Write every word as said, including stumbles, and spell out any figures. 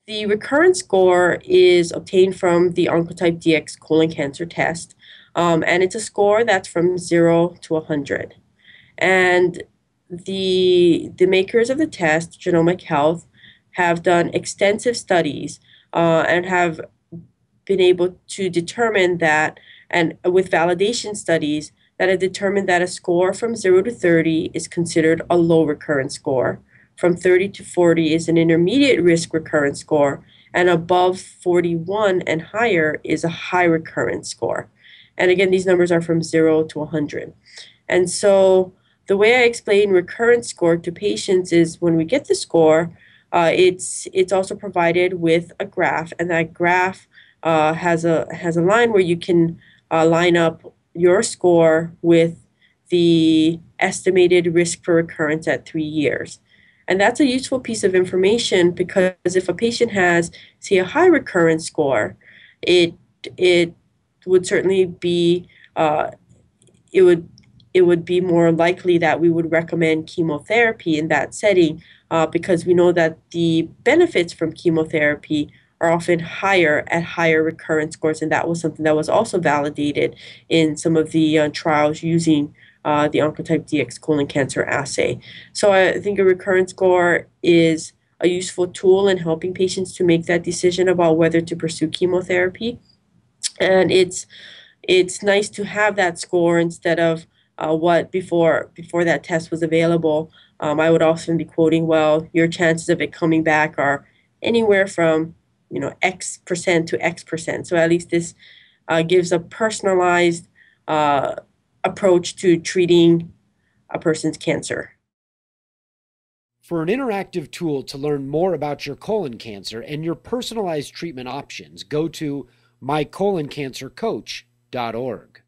The recurrence score is obtained from the Oncotype D X colon cancer test, um, and it's a score that's from zero to one hundred. And the the makers of the test, Genomic Health, have done extensive studies uh, and have been able to determine that, and with validation studies that have determined that a score from zero to thirty is considered a low recurrence score. From thirty to forty is an intermediate risk recurrence score, and above forty-one and higher is a high recurrence score. And again, these numbers are from zero to one hundred. And so the way I explain recurrence score to patients is when we get the score, uh, it's it's also provided with a graph, and that graph uh, has a has a line where you can uh, line up your score with the estimated risk for recurrence at three years. And that's a useful piece of information because if a patient has, say, a high recurrence score, it it would certainly be uh, it would it would be more likely that we would recommend chemotherapy in that setting uh, because we know that the benefits from chemotherapy are often higher at higher recurrence scores, and that was something that was also validated in some of the uh, trials using uh, the Oncotype D X colon cancer assay. So I think a recurrence score is a useful tool in helping patients to make that decision about whether to pursue chemotherapy, and it's it's nice to have that score instead of uh, what before before that test was available. Um, I would often be quoting, well, your chances of it coming back are anywhere from you know X percent to X percent. So at least this uh, gives a personalized uh, approach to treating a person's cancer. For an interactive tool to learn more about your colon cancer and your personalized treatment options, go to my colon cancer coach dot org.